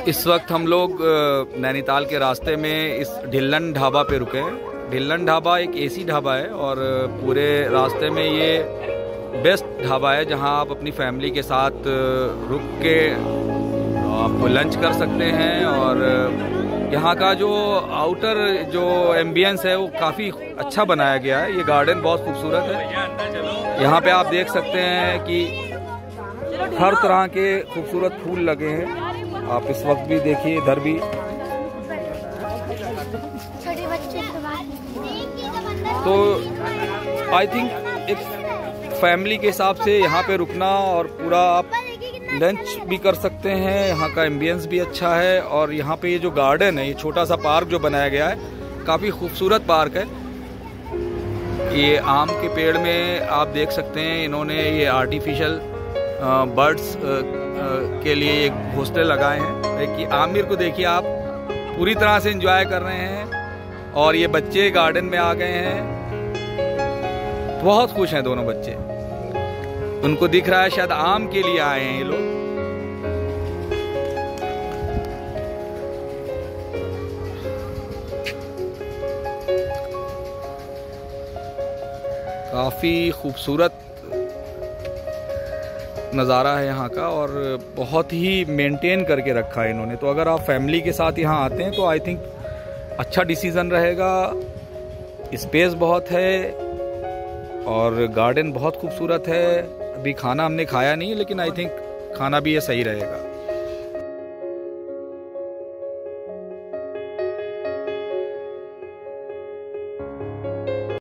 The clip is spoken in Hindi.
इस वक्त हम लोग नैनीताल के रास्ते में इस ढिल्लन ढाबा पे रुके हैं। ढिल्लन ढाबा एक एसी ढाबा है और पूरे रास्ते में ये बेस्ट ढाबा है जहां आप अपनी फैमिली के साथ रुक के आप लंच कर सकते हैं। और यहाँ का जो आउटर जो एम्बियंस है वो काफ़ी अच्छा बनाया गया है। ये गार्डन बहुत खूबसूरत है। यहाँ पे आप देख सकते हैं कि हर तरह के खूबसूरत फूल लगे हैं। आप इस वक्त भी देखिए, इधर भी। तो आई थिंक एक फैमिली के हिसाब से यहाँ पे रुकना और पूरा आप लंच भी कर सकते हैं। यहाँ का एम्बियंस भी अच्छा है और यहाँ पे ये जो गार्डन है, ये छोटा सा पार्क जो बनाया गया है, काफ़ी खूबसूरत पार्क है। ये आम के पेड़ में आप देख सकते हैं इन्होंने ये आर्टिफिशियल बर्ड्स के लिए एक घोंसले लगाए हैं। कि आमिर को देखिए, आप पूरी तरह से एंजॉय कर रहे हैं और ये बच्चे गार्डन में आ गए हैं। बहुत खुश हैं दोनों बच्चे। उनको दिख रहा है शायद आम के लिए आए हैं ये लोग। काफ़ी खूबसूरत नज़ारा है यहाँ का और बहुत ही मेंटेन करके रखा है इन्होंने। तो अगर आप फैमिली के साथ यहाँ आते हैं तो आई थिंक अच्छा डिसीज़न रहेगा। स्पेस बहुत है और गार्डन बहुत खूबसूरत है। अभी खाना हमने खाया नहीं, लेकिन आई थिंक खाना भी ये सही रहेगा।